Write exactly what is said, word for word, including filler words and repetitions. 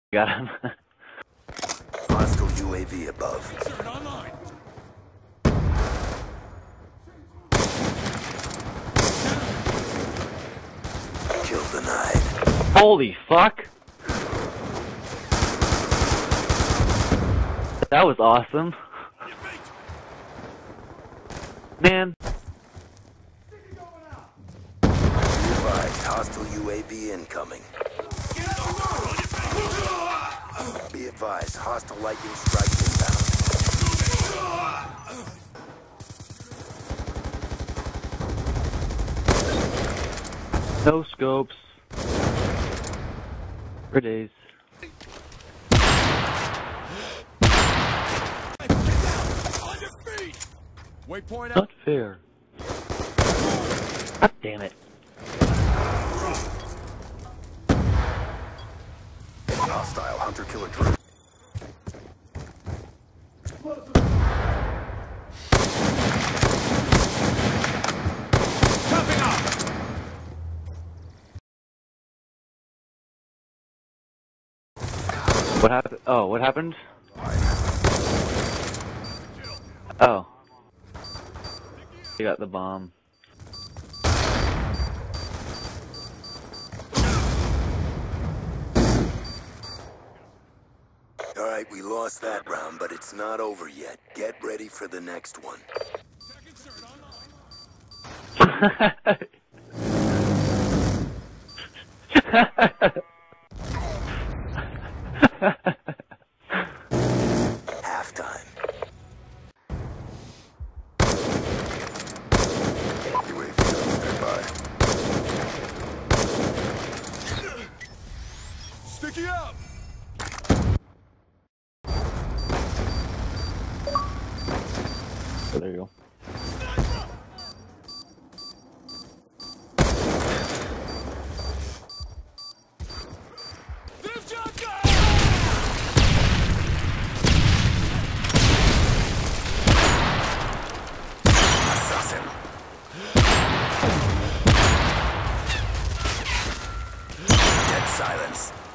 Got him. Hostile U A V above. Insert online. Kill denied. Holy fuck! That was awesome. Man. Be advised, hostile U A V incoming. Be advised, hostile lightning strike inbound. No scopes. For days. Waypoint out. Not fair. God damn it. Hostile hunter killer drone. Chopping off. What happened? Oh, what happened? Oh. You got the bomb. Alright, we lost that round, but it's not over yet. Get ready for the next one. Halftime. U A V standby. Sticky up. Oh, there you go. Assassin. Dead silence.